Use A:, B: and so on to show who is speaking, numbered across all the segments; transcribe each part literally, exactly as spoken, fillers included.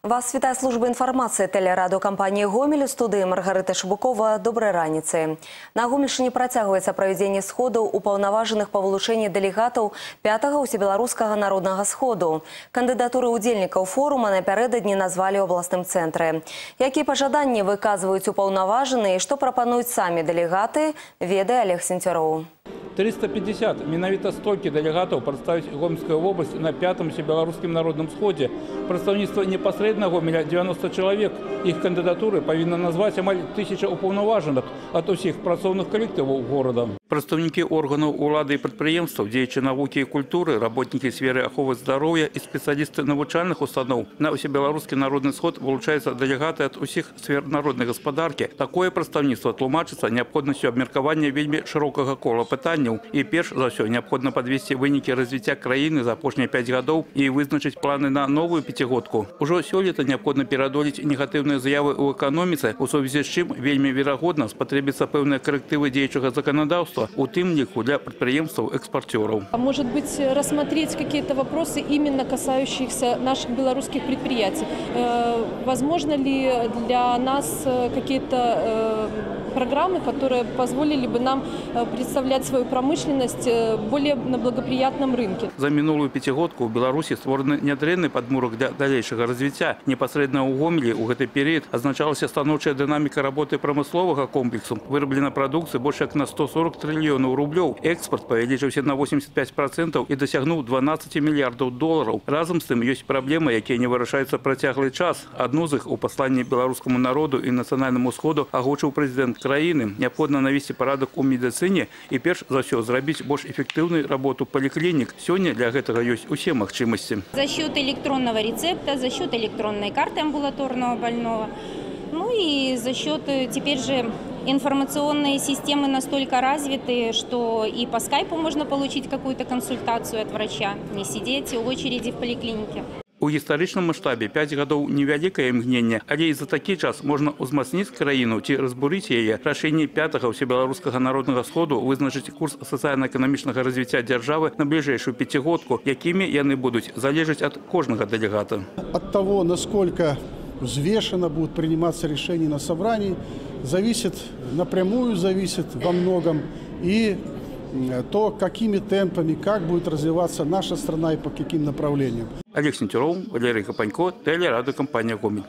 A: Вас вітає служба інформації телерадіокомпанії «Гомель», у студії Маргарита Шубукова. Доброї раніці. На Гомельщині працягваецца правядзенне сходаў упаўнаважаных па вылучэнні дэлегатаў пятага ўсебеларускага народнага сходу. Кандыдатуры ўдзельнікаў форума напярэдадні назвалі ў абласным цэнтры. Якія пажаданні выказваюць упаўнаважаныя і што прапануюць самі дэлегаты, ведае Олег Сенцяроў.
B: триста пятьдесят, менавіта столькі дэлегатаў прадставіць Гомельскую область на пятом всебелорусском народном сходе. Прадстаўніцтва непасрэдна Гомеля девяносто человек. Их кандидатуры павінна назваць амаль тысяча упаўнаважаных ад усіх працоўных калектываў города. Прадстаўнікі органаў улады і прадпрыемстваў, дзеячы навукі і культуры, работнікі сферы аховы здароўя і спецыялісты навучальных устаноў. На ўсебеларускі народны сход вылучаюцца дэлегаты ад усіх сфер народнай гаспадаркі. Такое прадстаўніцтва тлумачыцца неабходнасцю абмеркавання вельмі шырокага кола пытанняў. І перш за ўсё неабходна падвесці вынікі развіцця краіны за апошнія пяць гадоў і вызначыць планы на новую пяцігодку. Ужо сёлета неабходна пераадолець негатыўныя заявы ў эканоміцы, у сувязі з чым вельмі верагодна спатрэбіцца пэўныя карэктывы дзеючага законодаўства, у тым ліку для прадпрыемстваў экспарцёраў.
C: Может быть, рассмотреть какие-то вопросы, именно касающихся наших белорусских предприятий. Возможно ли для нас какие-то программы, которые позволили бы нам представлять свою промышленность более на благоприятном рынке.
B: За минулую пятигодку в Беларуси створаны нядрэнны падмурак для далейшага развіцця. Непасрэдна ў Гомелі ў гэты перыяд азначалася станоўчая дынаміка работы прамысловага комплексу. Выраблена прадукцыі больш як на сто сорок трыльёнаў рублёў. Экспорт павялічыўся на восемьдесят пять процентов і дасягнуў дванаццаць мільярдаў долараў. Разам з тым ёсць праблемы, якія не вырашаюцца працяглы час. Адну з іх у пасланні беларускаму народу і нацыянальнаму сходу агучыў прэзідэнт краіны. Неабходна навесці парадак у медыцыне і перш за ўсё зрабіць больш эффектыўную работу поликлиник. Сёння для гэтага ёсць усе магчымасці.
D: За счет электронного рецепта, за счет электронной карты амбулаторного больного, ну и за счет теперь же информационные системы настолько развиты, что и по скайпу можно получить какую-то консультацию от врача, не сидеть в очереди в поликлинике.
B: У гістарычным маштабе пяць гадоў невялікае імгненне, але і за такі час можна ўзмацніць краіну ці разбурыць яе. Рашэнне пятага ўсебеларускага народнага сходу вызначыць курс сацыяльна-эканамічнага развіцця дзяржавы на бліжэйшую пяцігодку, якімі яны будуць залежаць ад кожнага делегата.
E: От того, насколько взвешенно будут приниматься решения на собрании, зависит, напрямую зависит во многом и то, какими темпами, как будет развиваться наша страна и по каким направлениям.
B: Олег Сенцяроў, Валерий Капанько, телерадиокомпания «Гомель».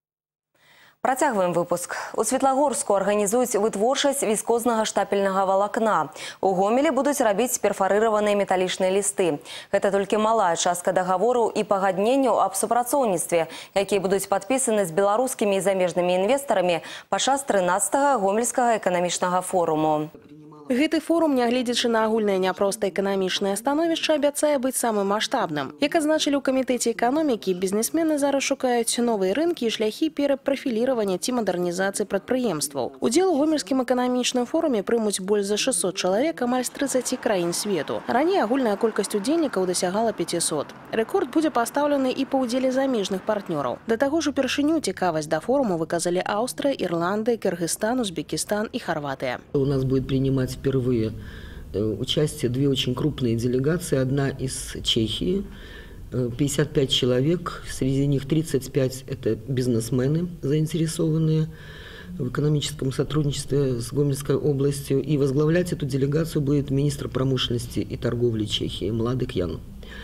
A: Працягваем выпуск. У Светлагорску арганізуюць вытворчасць віскознага штапельнага валакна. У Гомелі будуць рабіць перфарыраваныя металічныя лісты. Гэта толькі малая частка дагавору і пагадненняў аб супрацоўніцтве, якія будуць падпісаны з беларускімі і замежнымі інвестарамі падчас трынаццатага гомельскага эканамічнага форуму.
F: Гэты форум, нягледзячы на агульнае няпростае эканамічнае становішча, абяцае быць самым маштабным. Як адзначылі ў камітэце эканомікі, бізнесмены зараз шукаюць новыя рынкі і шляхі перапрафіліравання ці мадэрнізацыі прадпрыемстваў. Удзел у гомельскім эканамічным форуме прымуць больш за шэсцьсот чалавек амаль з трыццаці краін свету. Раней агульная колькасць удзельнікаў дасягала пяцісот. Рэкорд будзе пастаўлены і па ўдзеле замежных партнёраў. Да таго ж упершыню цікавасць да форуму выказалі Аўстрыя, Ірландыя, Кыргызстан, Узбекистан і Хорватия.
G: У нас будет принимать впервые участие две очень крупные делегации. Одна из Чехии, пятьдесят пять человек, среди них тридцать пять это бизнесмены, заинтересованные в экономическом сотрудничестве с Гомельской областью. И возглавлять эту делегацию будет министр промышленности и торговли Чехии Младик Ян.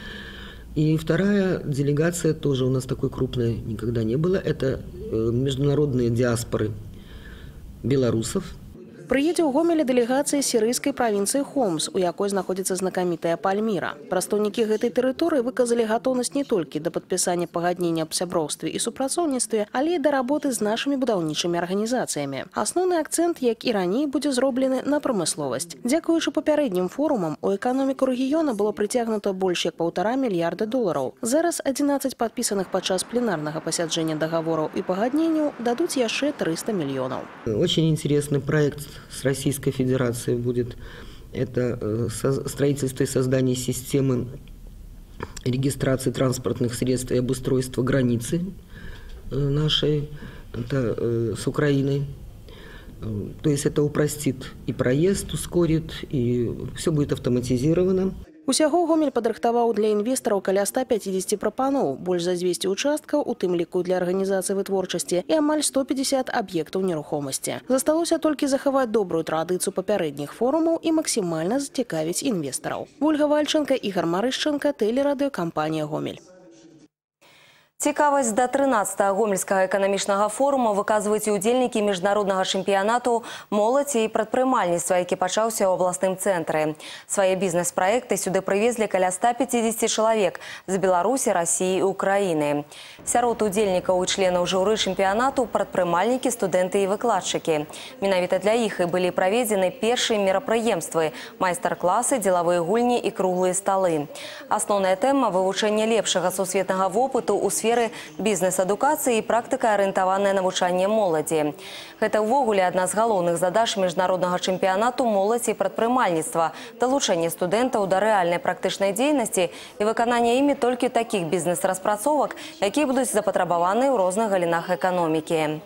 G: И вторая делегация, тоже у нас такой крупной никогда не было, это международные диаспоры белорусов.
F: Прыедзе ў Гомелі дэлегацыя сірыйскай правінцыі Хомс, у якой знаходзіцца знакамітая Пальміра. Прадстаўнікі гэтай тэрыторыі выказалі гатоўнасць не толькі да падпісання пагаднення аб сяброўстве і супрацоўніцтве, але і да работы з нашымі будаўнічымі арганізацыямі. Асноўны акцэнт, як і раней, будзе зроблены на прамысловасць. Дзякуючы папярэднім форумам, у эканоміку рэгіёна было прыцягнута больш як паўтара мільярда долараў. Зараз адзінаццаць падпісаных падчас пленарнага пасяджэння дагавораў і пагадненняў дадуць яшчэ трыста мільёнаў.
G: Очень интересный проект с Российской Федерацией будет. Это строительство и создание системы регистрации транспортных средств и обустройства границы нашей это, с Украиной. То есть это упростит и проезд, ускорит, и все будет автоматизировано.
F: Усяго Гомель падрыхтаваў для інвестараў каля ста пяцідзесяці прапаноў, больш за дзвесце участкаў, у тым ліку для арганізацыі вытворчасці, і амаль сто пятьдесят аб'ектаў нерухомасці. Засталося толькі захаваць добрую традыцыю папярэдніх форумаў і максімальна зацікавіць інвестараў. Ольга Вальченко, Ігор Марышченко, тэлерадыёкампанія «Гомель».
A: Цікавасць да трынаццатага гомельскага эканамічнага форума выказваюць і удзельнікі міжнароднага чэмпіянату «Моладзі і прадпрымальніцтва», які пачаўся ў абласным цэнтры. Свае бізнес-праекты сюды прывезлі каля ста пяцідзесяці чалавек з Беларусі, Расіі і Украіны. Сярод удзельнікаў і членаў журы чэмпіянату прадпрымальнікі, студэнты і выкладчыкі. Менавіта для іх і былі праведзены першыя мерапрыемствы, майстар-класы, дзелавыя гульні і круглыя сталы. Асноўная тэма – вывучэнне лепшага сусветнага вопыту ў сферы бізнес-адукацыі і практыка-арыентаванае навучанне моладзі. Гэта ўвогуле адна з галоўных задач міжнароднага чэмпіянату «Моладзі і прадпрымальніцтва» – далучэнне студэнтаў да рэальнай практычнай дзейнасці і выканання імі толькі такіх бізнес-распрацовак, якія будуць запатрабаваны ў розных галінах эканомікі.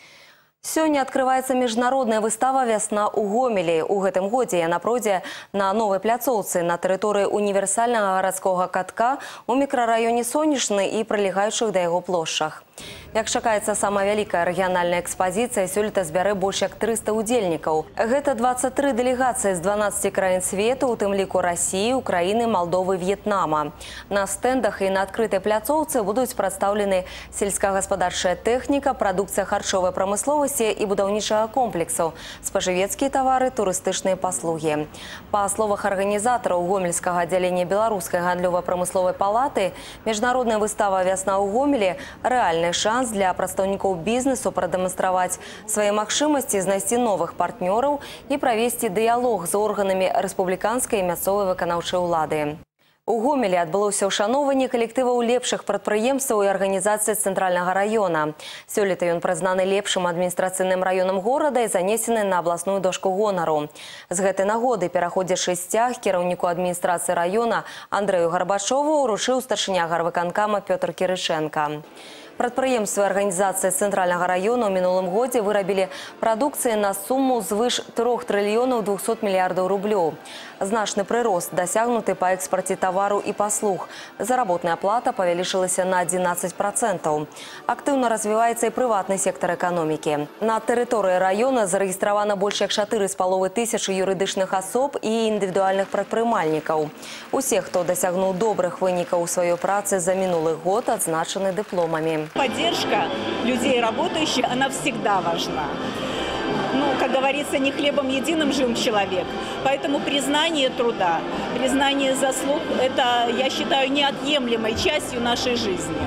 A: Сёння адкрываецца міжнародная выстава «Вясна ў Гомелі». У гэтым годзе яна пройдзе на новай пляцоўцы на тэрыторыі універсальнага гарадскога катка у мікрараёне Сонечны і прылегаючых да яго плошчах. Як чакаецца, самая вялікая рэгіянальная экспазіцыя сёлета збярэ больш як трыста удзельнікаў. Гэта дваццаць тры дэлегацыі з дванаццаці краін свету, у тым ліку Расіі, Украіны, Малдовы, В'етнама. На стэндах і на адкрытай пляцоўцы будуць прадстаўлены сельскагаспадарчая тэхніка, прадукцыя харчовай прамысловасці і будаўнічага комплексу, спажывецкія тавары, турыстычныя паслугі. Па словах арганізатараў гомельскага аддзялення Беларускай гандлёва-прамысловай палаты, міжнародная выстава «Вясна ў Гомелі» рэальны шанс для прадстаўнікоў бізнесу прадэманстраваць свае магчымасці, знайсці новых партнёраў і правесці дыялог з органамі рэспубліканскай і мясцовай выканаўчай улады. У Гомелі адбылося ўшаноўванне калектываў лепшых прадпрыемстваў і арганізацый цэнтральнага раёна. Сёлета ён прызнаны лепшым адміністрацыйным раёнам горада і занесены на абласную дошку гонару. З гэтай нагоды, пераходзячы сцяг, кіраўніку адміністрацыі раёна Андрэю Гарбачову ўручыў старшыня гарвыканкама Пётр Кірышэнка. Прадпрыемствы арганізацыі цэнтральнага раёна ў мінулым годзе вырабілі прадукцыі на суму звыш трох трыльёнаў двухсот мільярдаў рублёў. Значны прырост дасягнуты па экспарце тавару і паслуг. Заработная плата павялічылася на адзінаццаць працэнтаў. Актыўна развіваецца і прыватны сектар эканомікі. На тэрыторыі раёна зарэгістравана больш як чатыры з паловай тысячы юрыдычных асоб і індывідуальных прадпрымальнікаў. Усе, хто дасягнуў добрых вынікаў у сваёй працы за мінулы год, адзначаны дыпломамі.
H: Поддержка людей работающих, она всегда важна. Ну, как говорится, не хлебом единым жил человек. Поэтому признание труда, признание заслуг – это, я считаю, неотъемлемой частью нашей жизни.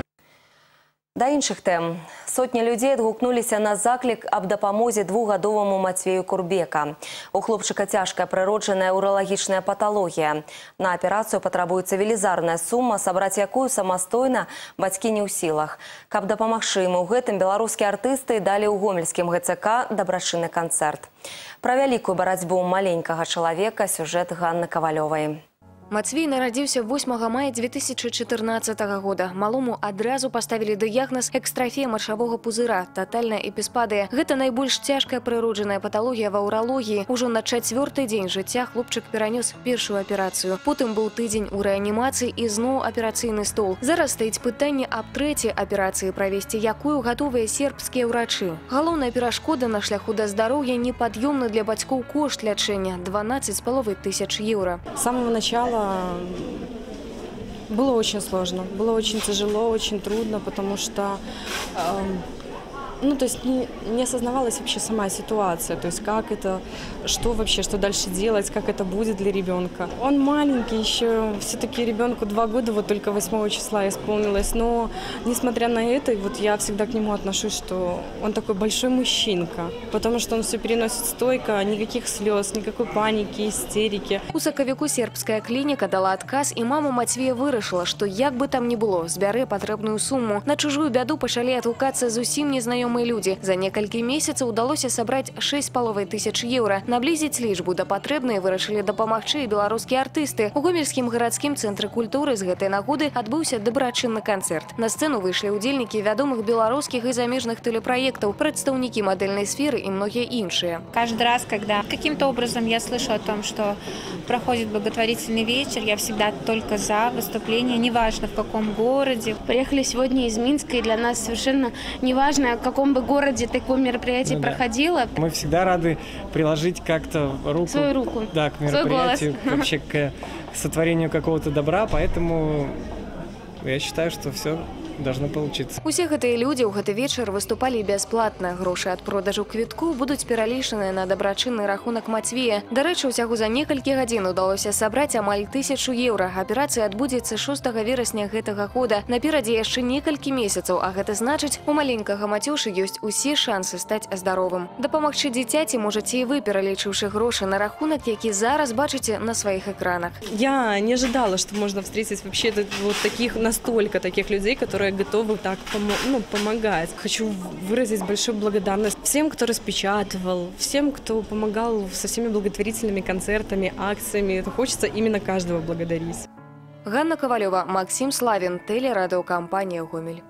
A: Да іншых тэм. Сотні людзей адгукнуліся на заклік аб дапамозе двухгадоваму Мацвею Курбека. У хлопчыка цяжкая прыроджаная ўралагічная паталогія. На аперацыю патрабуецца велізарная сума, сабраць якую самастойна бацькі не ў сілах. Каб дапамагчы ім у гэтым, беларускія артысты далі ў гомельскім гэ цэ ка дабрачынны канцэрт. Пра вялікую барацьбу маленькага чалавека сюжэт Ганны Кавалёвай.
I: Мацвей нарадзіўся восьмага мая дзве тысячы чатырнаццатага года. Малому адразу паставілі дыягназ экстрафія мачавога пузыра, татальная эпіспадыя. Гэта найбольш цяжкая прыроджаная паталогія ва ўралогіі. Ужо на чацвёрты дзень жыцця хлопчык перанёс першую аперацыю. Потым быў тыдзень у рэанімацыі і зноў аперацыйны стол. Зараз стаіць пытанне аб трэцяй аперацыі, правесці якую гатовыя сербскія ўрачы. Галоўная перашкода на шляху да здароўя непад'ёмны для бацькоў кошт лячэння – дванаццаць з паловай тысяч еўра.
J: С самого начала было очень сложно, было очень тяжело, очень трудно, потому что э, ну, то есть не, не осознавалась вообще сама ситуация, то есть как это, что вообще, что дальше делать, как это будет для ребенка. Он маленький еще, все-таки ребенку два года, вот только восьмого числа исполнилось, но несмотря на это, вот я всегда к нему отношусь, что он такой большой мужчинка, потому что он все переносит стойко, никаких слез, никакой паники, истерики.
I: У сакавіку сербская клініка дала адказ, і мама Мацвея вырашыла, што як бы там ні было, збярэ патрэбную суму. На чужую бяду пачалі адгукацца зусім незнаёмыя мы люди. За некалькі месяцаў удалося сабраць шэсць з паловай тысяч еўра. Наблізіць лічбу да патрэбнай вырашылі дапамагчы і беларускія артысты. У гомельскім гарадскім цэнтры культуры з гэтай нагоды адбыўся дабрачынны канцэрт. На сцэну выйшлі удзельнікі вядомых беларускіх і замежных тэлепраектаў, прадстаўнікі мадэльнай сферы і многія іншыя.
K: Каждый раз, когда каким-то образом я слышу о том, что проходит благотворительный вечер, я всегда только за выступление, неважно в каком городе.
L: Приехали сегодня из Минска, и для нас совершенно неважно, в каком бы городе такое мероприятие ну, проходило.
M: Да. Мы всегда рады приложить как-то руку,
L: свою руку,
M: да, к мероприятию, вообще к сотворению какого-то добра, поэтому я считаю, что все должно получиться.
I: Усе гэтыя людзі ў гэты вечар выступалі бясплатна. Грошы ад продажу квітку будуць пералічаныя на дабрачынны рахунак Матвея. Дарэчы, усяго за некалькі гадзін удалося сабраць амаль тысячу еўра. Аперацыя адбудзецца шостага верасня гэтага года. Наперадзе яшчэ некалькі месяцаў, а гэта значыць, у маленькага Мацюшы ёсць усе шансы стаць здаровым. Дапамагчы дзіцяці можаце і вы, пералічыўшы грошы на рахунак, які зараз бачыце на сваіх экранах.
J: Я не ожидала, что можно встретить вообще вот таких, настолько таких людей, которые готовы так ну, помогать. Хочу выразить большую благодарность всем, кто распечатывал, всем, кто помогал со всеми благотворительными концертами, акциями. Хочется именно каждого благодарить.
I: Ганна Ковалева, Максим Славин, телерадиокомпания «Гомель».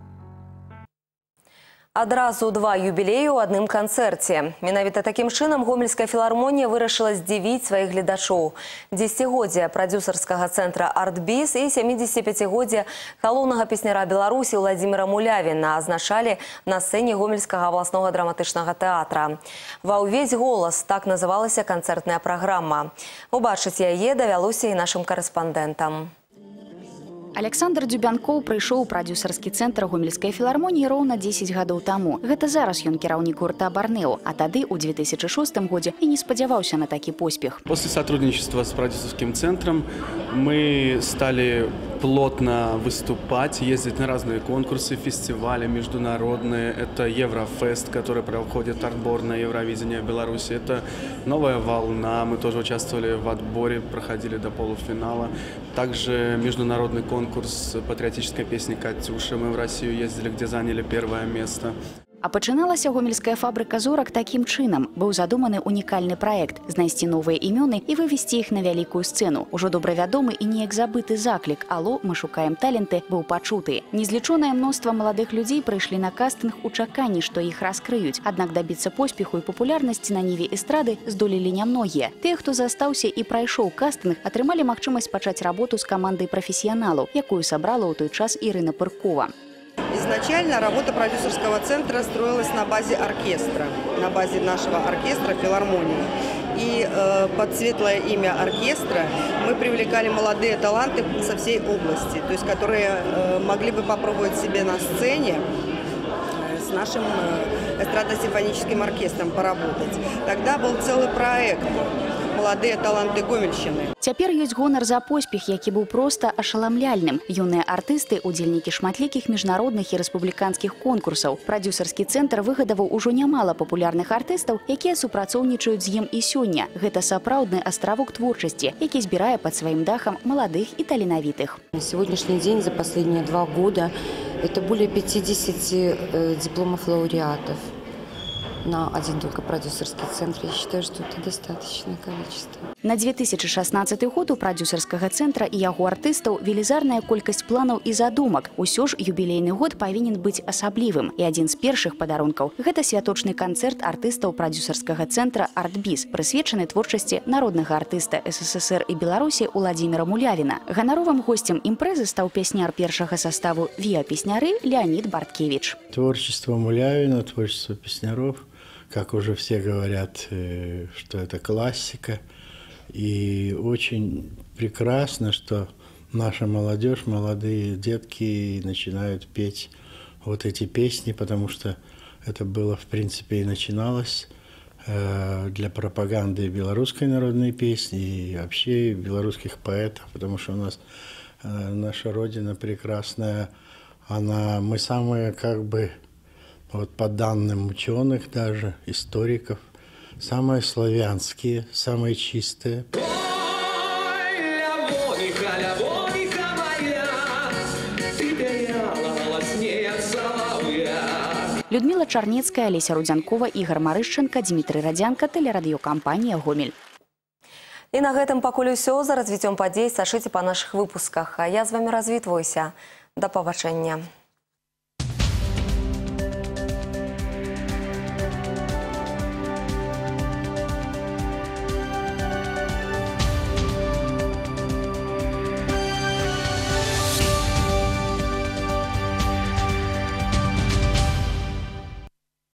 A: Адразу два юбілеі ў адным канцэрце. Менавіта такім чынам гомельская філармонія вырашыла здзівіць сваіх гледачоў. дзесяцігоддзе прадзюсарскага цэнтра «Артбіз» і сямідзесяціпяцігоддзе галоўнага песняра Беларусі Владзіміра Мулявіна азначалі на сцэне гомельскага абласнога драматычнага тэатра. Ва ўвесь голас так называлася канцэртная праграма. Убачыць яе давялося і нашым карэспандэнтам.
N: Александр Дзюбянкоў прыйшоў у прадзюсарскі цэнтр гомельскай філармоніі роўна дзесяць гадоў таму. Гэта зараз ён кіраўнік гурта «Барнео», а тады ў две тысячи шостым годзе і не спадзяваўся на такі поспех.
O: После сотрудничества с продюсерским центром мы стали плотно выступать, ездить на разные конкурсы, фестивали международные. Это Еврофест, который проходит отбор на Евровидение в Беларуси. Это «Новая волна». Мы тоже участвовали в отборе, проходили до полуфинала. Также международный конкурс патриотической песни «Катюша». Мы в Россию ездили, где заняли первое место.
N: А пачыналася гомельская фабрыка зорак такім чынам. Быў задуманы унікальны праект – знайсці новыя імёны і вывесці іх на вялікую сцэну. Ужо добра вядомы і неяк забыты заклік «Алло, мы шукаем таленты» быў пачуты. Незлічонае мноства маладых людзей прыйшлі на кастынг у чаканні, што іх раскрыюць. Аднак дабіцца поспеху і папулярнасці на ніве эстрады здолелі нямногія. Тыя, хто застаўся і прайшоў кастынг, атрымалі магчымасць пачаць работу з камандай прафесіяналаў, якую сабрала ў той час Ірына Пыркова.
P: Изначально работа продюсерского центра строилась на базе оркестра, на базе нашего оркестра филармонии. И э, под светлое имя оркестра мы привлекали молодые таланты со всей области, то есть которые э, могли бы попробовать себя на сцене с нашим э, эстрадно-симфоническим оркестром поработать. Тогда был целый проект «Молодые таланты Гомельщины».
N: Цяпер ёсць гонар за поспех, які быў проста ашаламляльным. Юныя артысты – удзельнікі шматлікіх міжнародных і рэспубліканскіх конкурсаў. Прадзюсарскі цэнтр выгадаваў ужо нямала папулярных артыстаў, якія супрацоўнічаюць з ім і сёння. Гэта сапраўдны астравок творчасці, які збірае пад сваім дахам маладых і таленавітых.
Q: На сегодняшний день, за последние два года, это более пятидесяти э, дипломов лауреатов на один только продюсерский центр. Я считаю, что это достаточное количество.
N: На две тысячи шестнадцатый год у прадзюсарскага цэнтра і яго артыстаў велізарная колькасць планаў і задумак. Усё ж юбілейны год павінен быць асаблівым. І адзін з першых падарункаў – гэта святочны канцэрт артыстаў прадзюсарскага цэнтра «Артбіз», прысвечаны творчасці народнага артыста СССР і Беларусі Владзіміра Мулявіна. Ганаровым госцем імпрэзы стаў песняр першага саставу «Віа-песняры» Леонид Барткевич.
R: Творчество Мулявина, творчество песняров, как уже все говорят, что это классика. И очень прекрасно, что наша молодежь, молодые детки начинают петь вот эти песни, потому что это было, в принципе, и начиналось для пропаганды белорусской народной песни и вообще белорусских поэтов, потому что у нас наша Родина прекрасная, она, мы самые, как бы, вот по данным ученых даже, историков, самые славянские, самые чистые.
N: Людмила Чарнецкая, Олеся Рудзянкова, Игорь Марышченко, Дмитрий Радзянко, телерадиокомпания «Гомель».
A: И на этом пакуль усё. За развитием подей сашите по наших выпусках. А я с вами развітваюся. До побачення.